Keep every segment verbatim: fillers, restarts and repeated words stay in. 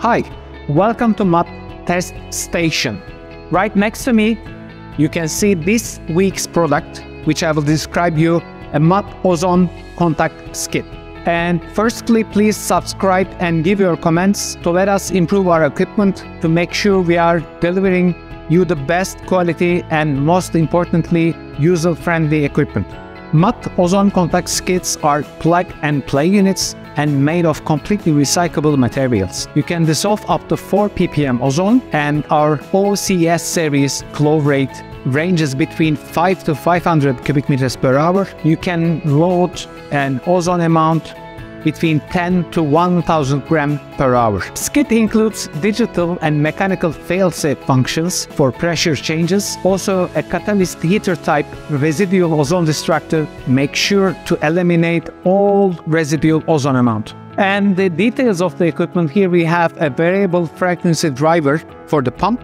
Hi, welcome to M A T Test Station. Right next to me, you can see this week's product, which I will describe you, a M A T Ozone Contact Skid. And firstly, please subscribe and give your comments to let us improve our equipment to make sure we are delivering you the best quality and most importantly, user-friendly equipment. M A T Ozone Contact Skids are plug-and-play units and made of completely recyclable materials. You can dissolve up to four p p m ozone, and our O C S series flow rate ranges between five to five hundred cubic meters per hour. You can load an ozone amount between ten to one thousand gram per hour. Skid includes digital and mechanical fail-safe functions for pressure changes. Also, a catalyst heater type residual ozone destructor makes sure to eliminate all residual ozone amount. And the details of the equipment here, we have a variable frequency driver for the pump,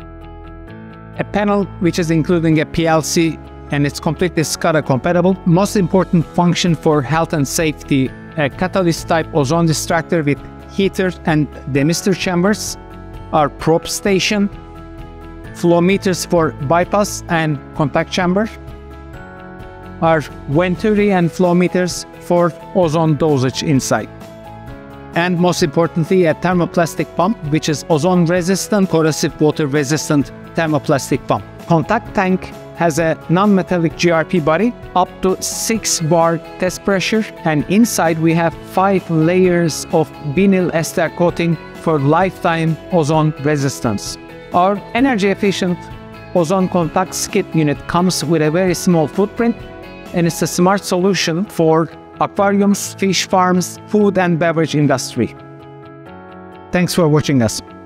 a panel which is including a P L C and it's completely SCADA compatible. Most important function for health and safety, a catalyst type ozone destructor with heater and demister chambers, our probe station, flow meters for bypass and contact chamber, our venturi and flow meters for ozone dosage inside. And most importantly, a thermoplastic pump, which is ozone resistant, corrosive water resistant thermoplastic pump. Contact tank has a non-metallic G R P body, up to six bar test pressure, and inside we have five layers of vinyl ester coating for lifetime ozone resistance. Our energy efficient ozone contact skid unit comes with a very small footprint, and it's a smart solution for aquariums, fish farms, food and beverage industry. Thanks for watching us.